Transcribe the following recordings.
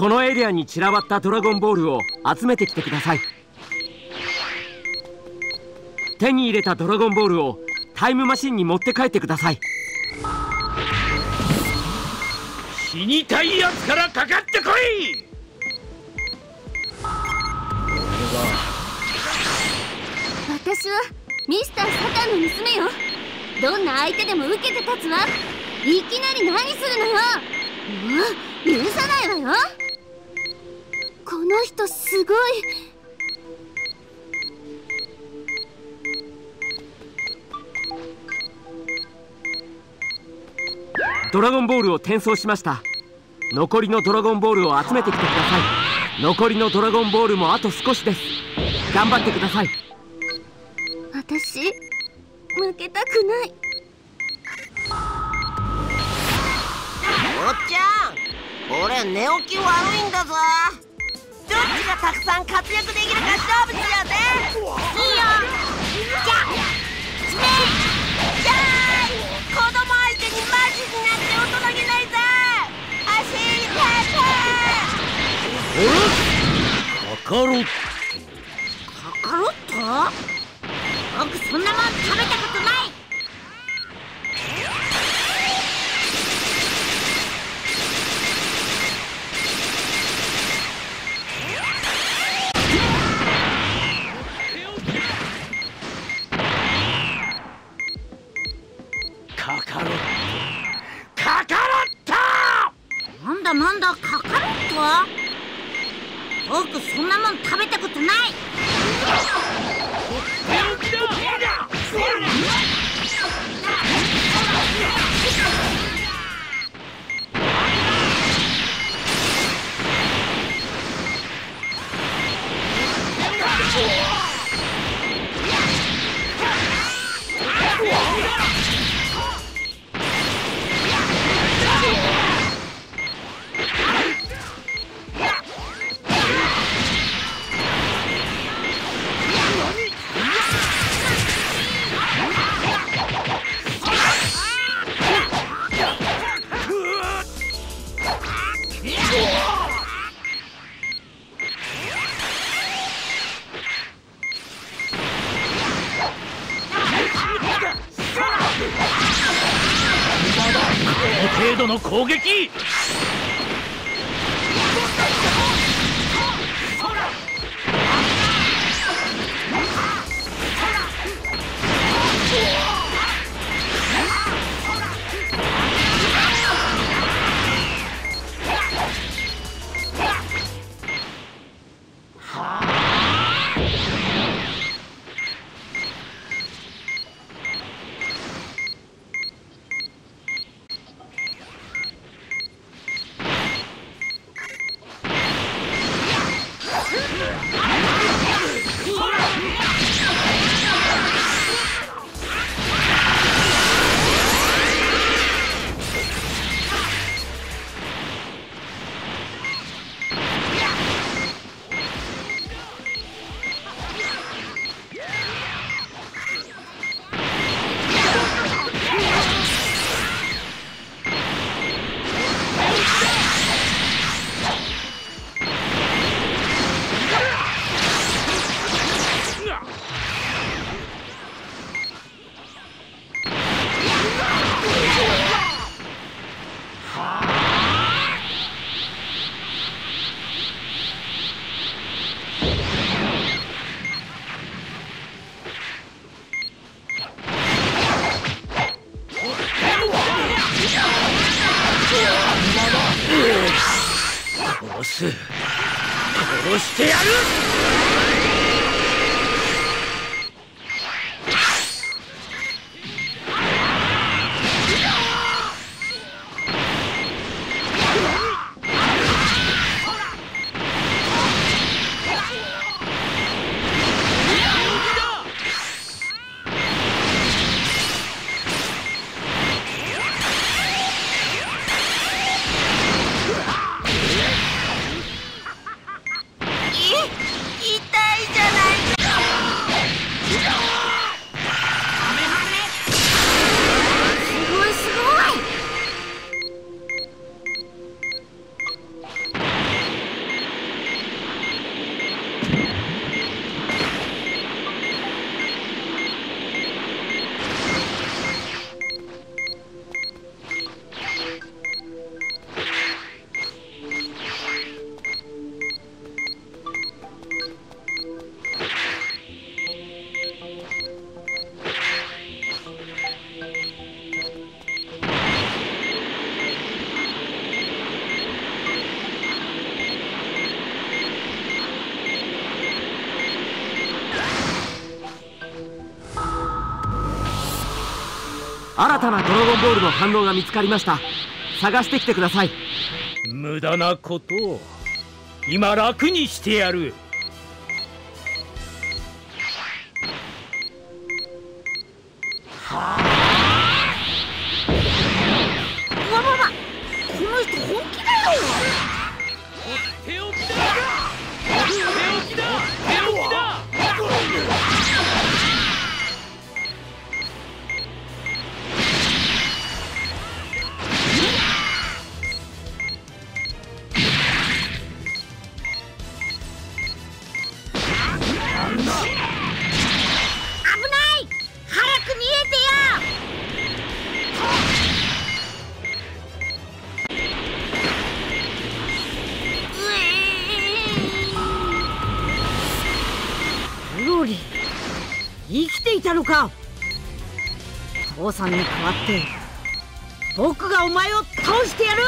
このエリアに散らばったドラゴンボールを集めてきてください。手に入れたドラゴンボールをタイムマシンに持って帰ってください。 死にたいやつからかかってこい。 私はミスター・サタンの娘よ。どんな相手でも受けて立つわ。いきなり何するのよ。もう許さないわよ。この人すごい。 ドラゴンボールを転送しました。残りのドラゴンボールを集めてきてください。残りのドラゴンボールもあと少しです。頑張ってください。 私負けたくない。 おっちゃん、俺寝起き悪いんだぞ。どっちがたくさん活躍できるか勝負しようぜ。いいよ。じゃあスネークじゃーい。子供相手にマジになって大人げないぜ。足カカロット。 カカロット？僕そんなもん食べたことない。 カカロット。カカロット。 なんだカカロット？僕そんなもん食べたことない。 程度の攻撃。殺してやる。 すごい新たなドラゴンボールの反応が見つかりました。探してきてください。 無駄なことを今楽にしてやる。 わわわ、この人本気だよ。 手置きだ、手置きだ、手置きだ。 生きていたのか。父さんに代わって僕がお前を倒してやる。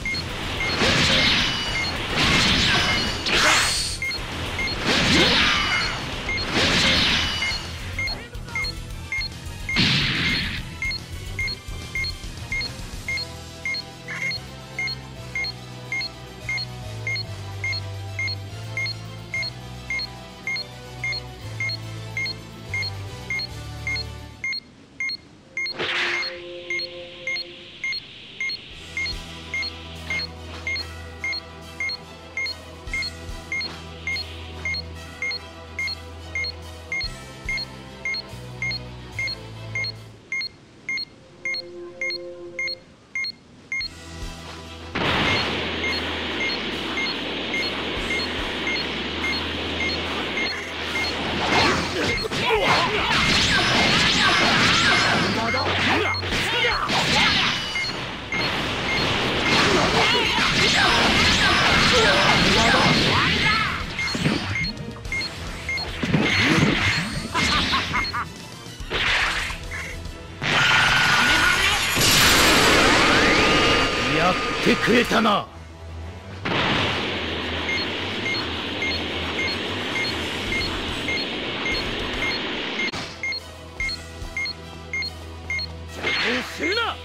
やってくれたな。邪魔をするな。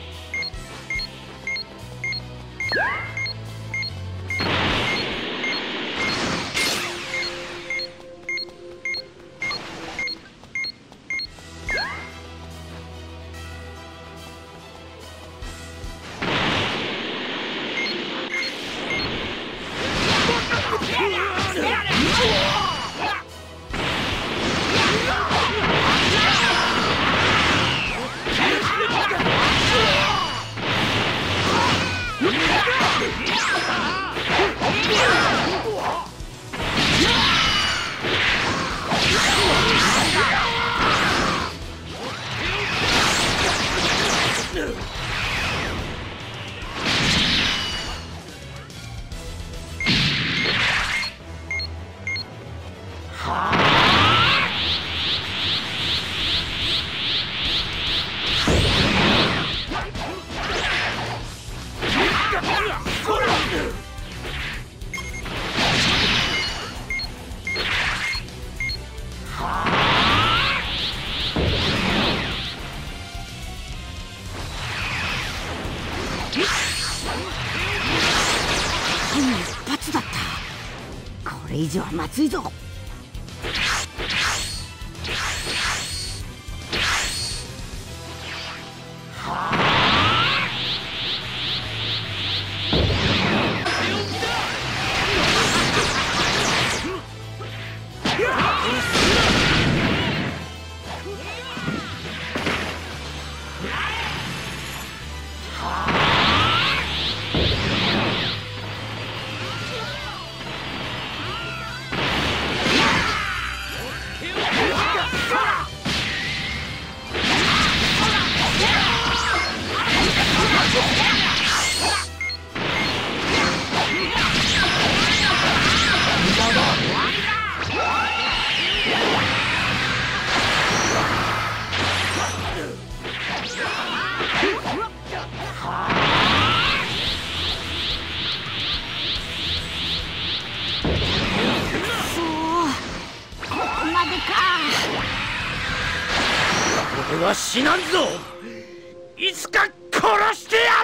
一発だった。これ以上はまずいぞ。俺は死なんぞ。 いつか殺してやる。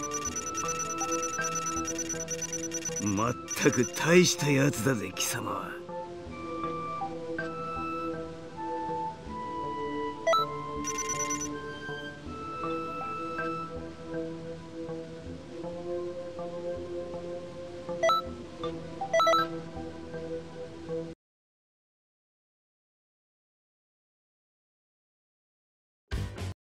まったく大したやつだぜ貴様。